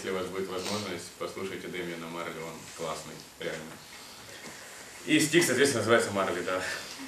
если у вас будет возможность, послушайте Дэмиана Марли, он классный, реально. И стих, соответственно, называется «Марли», да.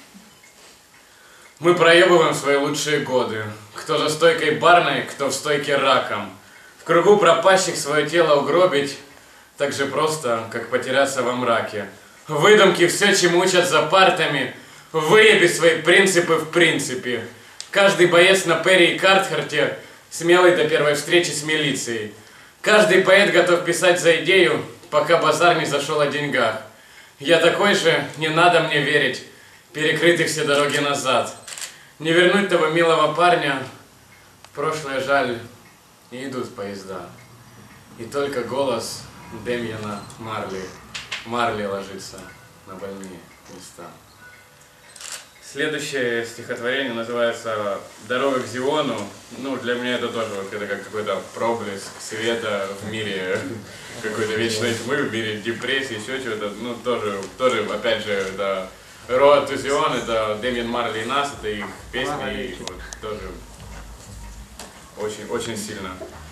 Мы проебываем свои лучшие годы. Кто за стойкой барной, кто в стойке раком. В кругу пропащих свое тело угробить так же просто, как потеряться во мраке. Выдумки, все, чему учат за партами, выеби свои принципы в принципе. Каждый боец на Перри и Картхарте смелый до первой встречи с милицией. Каждый поэт готов писать за идею, пока базар не зашел о деньгах. Я такой же, не надо мне верить, перекрыты все дороги назад. Не вернуть того милого парня, в прошлое жаль, не идут поезда. И только голос Дэмиана Марли ложится на больные места. Следующее стихотворение называется «Дорога к Зиону». Ну, для меня это тоже вот, это как какой-то проблеск света в мире какой-то вечной тьмы, в мире депрессии, еще чего-то. Ну, тоже, опять же, это «Road to Zion», это Дэмиан Марли и Нас, это их песни, и вот тоже очень, очень сильно.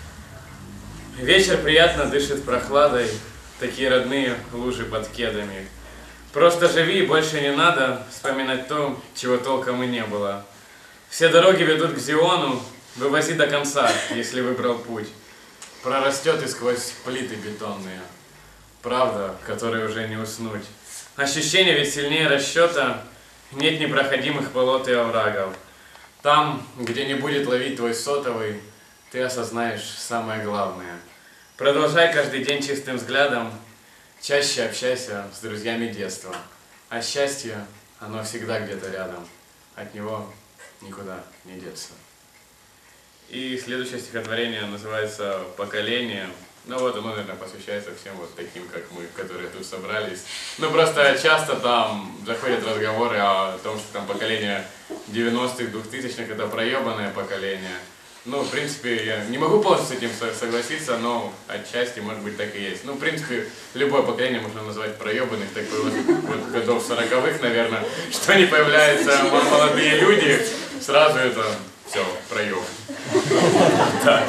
Вечер приятно дышит прохладой, такие родные лужи под кедами. Просто живи, больше не надо вспоминать то, чего толком и не было. Все дороги ведут к Зиону, вывози до конца, если выбрал путь. Прорастет и сквозь плиты бетонные. Правда, которой уже не уснуть. Ощущение ведь сильнее расчета, нет непроходимых болот и оврагов. Там, где не будет ловить твой сотовый, ты осознаешь самое главное. Продолжай каждый день чистым взглядом, чаще общайся с друзьями детства. А счастье, оно всегда где-то рядом. От него никуда не деться. И следующее стихотворение называется «Поколение». Ну вот оно, наверное, посвящается всем вот таким, как мы, которые тут собрались. Ну просто часто там заходят разговоры о том, что там поколение 90-х, 2000-х это проебанное поколение. Ну, в принципе, я не могу полностью с этим согласиться, но отчасти, может быть, так и есть. Ну, в принципе, любое поколение можно назвать проебанных, такой вот годов 40-х, наверное, что не появляются молодые люди, сразу это все, проеб. Так.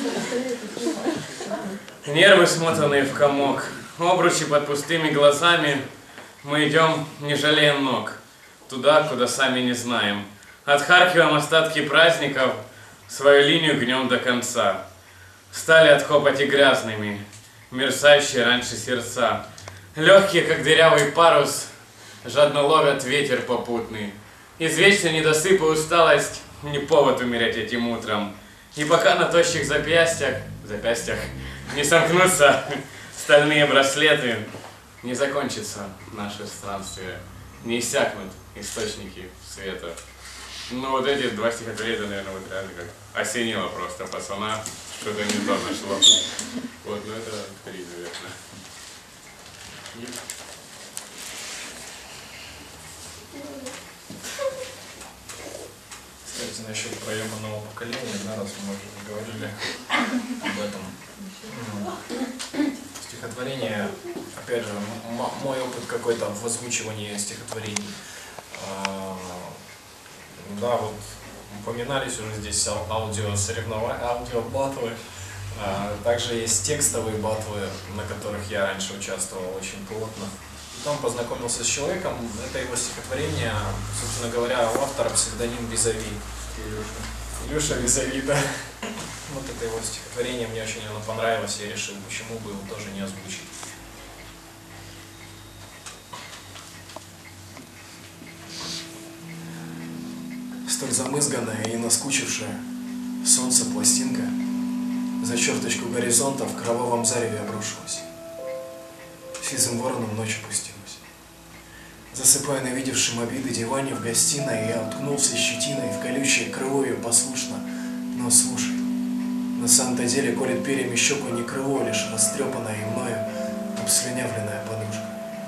Нервы смотанные в комок, обручи под пустыми глазами, мы идем, не жалея ног, туда, куда сами не знаем. Отхаркиваем остатки праздников, свою линию гнем до конца. Стали от хопоти грязными, мерцающие раньше сердца. Легкие, как дырявый парус, жадно ловят ветер попутный. Извечный недосып и усталость не повод умереть этим утром. И пока на тощих запястьях не сомкнутся стальные браслеты, не закончится наше странствие, не иссякнут источники света. Ну вот эти два стихотворения, наверное, вот реально как осенило просто пацана, что-то не то нашло. Вот, ну это три, наверное. Кстати, насчет проебанного поколения, да, раз мы уже говорили об этом. Стихотворение, опять же, мой опыт какой-то в озвучивании стихотворений. Да, вот упоминались уже здесь аудиосоревнования, аудиобатлы. Также есть текстовые батлы, на которых я раньше участвовал очень плотно. И там познакомился с человеком, это его стихотворение, собственно говоря, у автора псевдоним Визави. Илюша Визави, да. Вот это его стихотворение, мне очень оно понравилось, я решил, почему бы его тоже не озвучить. Столь замызганная и наскучившая солнце пластинка за черточку горизонта в кровавом зареве обрушилась. Сизым вороном ночь опустилась. Засыпая на видевшем обиды диване в гостиной, я уткнулся щетиной в колючее крыло ее послушно. Но слушай, на самом-то деле колет перьями щеку не крыло, лишь растрепанная и мною обслюнявленная подушка.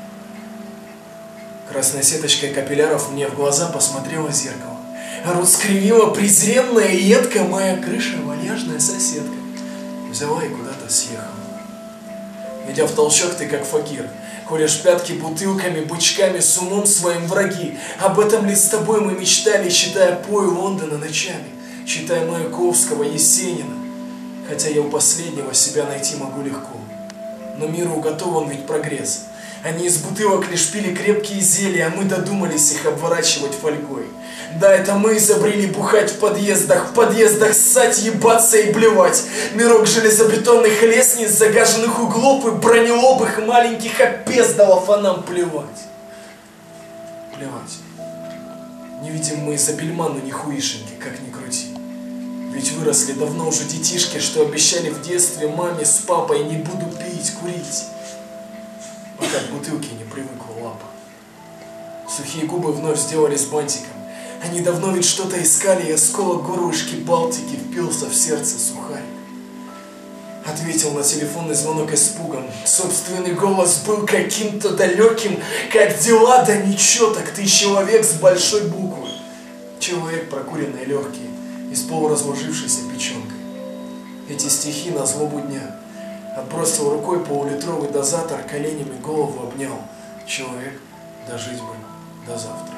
Красной сеточкой капилляров мне в глаза посмотрело зеркало. А рот скривила презренная и едкая моя крыша, вальяжная соседка. Взяла и куда-то съехала. Идя в толчок, ты как факир, колешь пятки бутылками, бычками, с умом своим враги. Об этом ли с тобой мы мечтали, читая пои Лондона ночами, читая Маяковского, Есенина? Хотя я у последнего себя найти могу легко. Но миру уготован ведь прогресс. Они из бутылок лишь пили крепкие зелья, а мы додумались их обворачивать фольгой. Да, это мы изобрели бухать в подъездах ссать, ебаться и блевать. Мирок железобетонных лестниц, загаженных углов и бронелобых маленьких опездалов, а нам плевать. Плевать. Не видим мы из-за бельману нихуишеньки, как ни крути. Ведь выросли давно уже детишки, что обещали в детстве маме с папой: не буду пить, курить. Пока к бутылке не привыкла лапа. Сухие губы вновь сделались бантиком. Они давно ведь что-то искали, и осколок горлышки Балтики впился в сердце сухарик. Ответил на телефонный звонок испугом. Собственный голос был каким-то далеким. Как дела? Да ничего, так ты человек с большой буквы. Человек, прокуренный легкий и с полуразложившейся печенкой. Эти стихи на злобу дня. Отбросил рукой полулитровый дозатор, коленями голову обнял. Человек, дожить бы до завтра.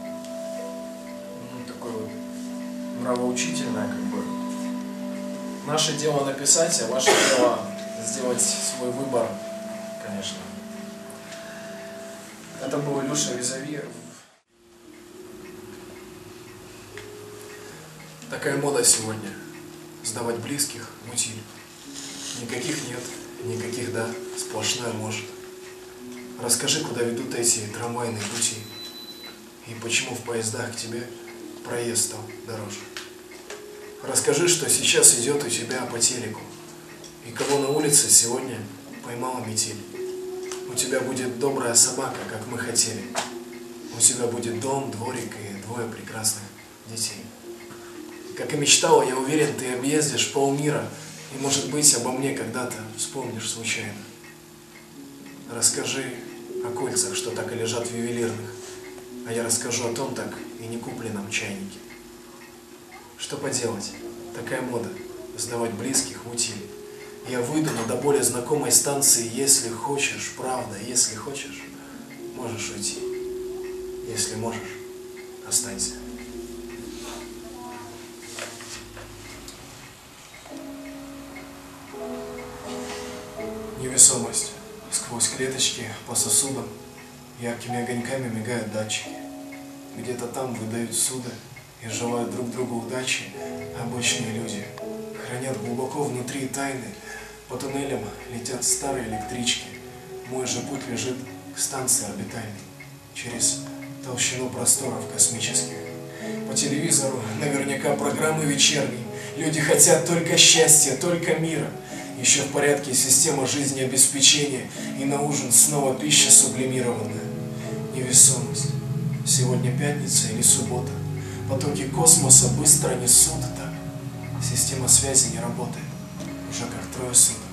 Ну, такое вот нравоучительное, как бы. Наше дело написать, а ваше дело сделать свой выбор, конечно. Это был Илюша Визави. Такая мода сегодня. Сдавать близких в утиль. Никаких нет, никаких да, сплошное может. Расскажи, куда ведут эти трамвайные пути. И почему в поездах к тебе проезд стал дороже. Расскажи, что сейчас идет у тебя по телеку. И кого на улице сегодня поймала метель. У тебя будет добрая собака, как мы хотели. У тебя будет дом, дворик и 2 прекрасных детей. Как и мечтала, я уверен, ты объездишь полмира. И, может быть, обо мне когда-то вспомнишь случайно. Расскажи о кольцах, что так и лежат в ювелирных. А я расскажу о том так и не купленном чайнике. Что поделать? Такая мода – сдавать близких в утиль. Я выйду на до более знакомой станции. Если хочешь, правда, если хочешь, можешь уйти. Если можешь, останься. Невесомость. Сквозь клеточки по сосудам яркими огоньками мигают датчики. Где-то там выдают суды и желают друг другу удачи. Обычные люди хранят глубоко внутри тайны. По туннелям летят старые электрички. Мой же путь лежит к станции орбитальной, через толщину просторов космических. По телевизору наверняка программы вечерние. Люди хотят только счастья, только мира. Еще в порядке система жизнеобеспечения, и на ужин снова пища сублимированная. Невесомость. Сегодня пятница или суббота. Потоки космоса быстро несут так. Система связи не работает уже как 3 суток.